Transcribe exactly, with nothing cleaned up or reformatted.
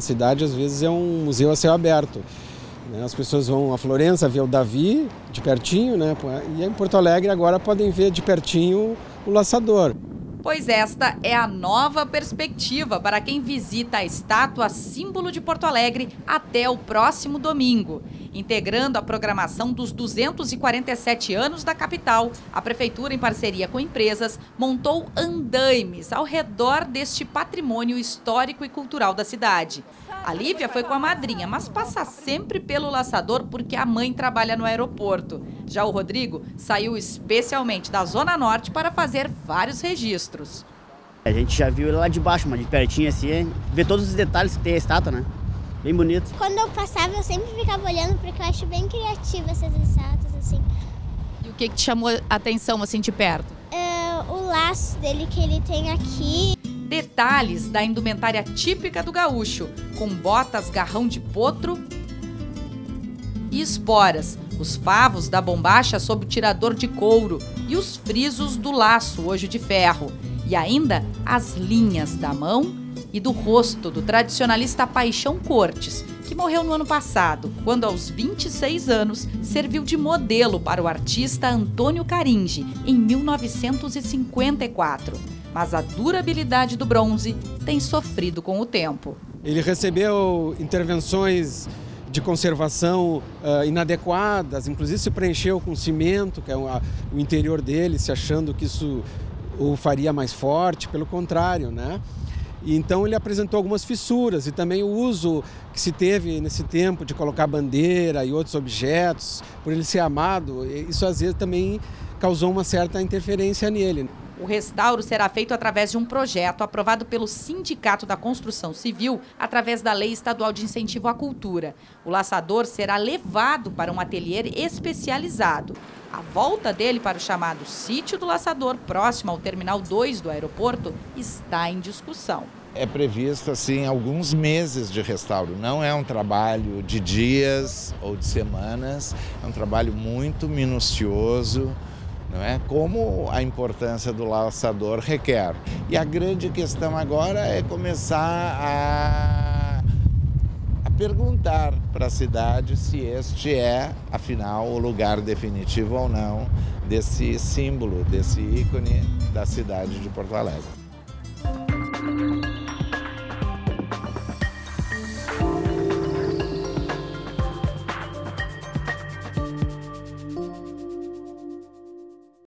cidade, às vezes, é um museu a céu aberto. As pessoas vão a Florença ver o Davi de pertinho, né? E em Porto Alegre agora podem ver de pertinho o Laçador. Pois esta é a nova perspectiva para quem visita a estátua símbolo de Porto Alegre até o próximo domingo. Integrando a programação dos duzentos e quarenta e sete anos da capital, a Prefeitura, em parceria com empresas, montou andaimes ao redor deste patrimônio histórico e cultural da cidade. A Lívia foi com a madrinha, mas passa sempre pelo Laçador porque a mãe trabalha no aeroporto. Já o Rodrigo saiu especialmente da Zona Norte para fazer vários registros. A gente já viu ele lá de baixo, mas de pertinho assim, vê todos os detalhes que tem a estátua, né? Bem bonito. Quando eu passava, eu sempre ficava olhando porque eu acho bem criativa essas estátuas, assim. E o que, que te chamou a atenção, assim, de perto? É, o laço dele que ele tem aqui. Detalhes da indumentária típica do gaúcho, com botas garrão de potro e esporas, os favos da bombacha sob o tirador de couro e os frisos do laço, hoje de ferro. E ainda as linhas da mão e do rosto do tradicionalista Paixão Cortes, que morreu no ano passado, quando aos vinte e seis anos serviu de modelo para o artista Antônio Caringi, em mil novecentos e cinquenta e quatro. Mas a durabilidade do bronze tem sofrido com o tempo. Ele recebeu intervenções de conservação uh, inadequadas, inclusive se preencheu com cimento, que é o, a, o interior dele, se achando que isso o faria mais forte, pelo contrário, né? E então ele apresentou algumas fissuras e também o uso que se teve nesse tempo de colocar bandeira e outros objetos, por ele ser amado, isso às vezes também causou uma certa interferência nele. O restauro será feito através de um projeto aprovado pelo Sindicato da Construção Civil através da Lei Estadual de Incentivo à Cultura. O laçador será levado para um ateliê especializado. A volta dele para o chamado Sítio do Laçador, próximo ao Terminal dois do aeroporto, está em discussão. É previsto assim alguns meses de restauro, não é um trabalho de dias ou de semanas, é um trabalho muito minucioso, não é? Como a importância do laçador requer. E a grande questão agora é começar a, a perguntar para a cidade se este é, afinal, o lugar definitivo ou não desse símbolo, desse ícone da cidade de Porto Alegre.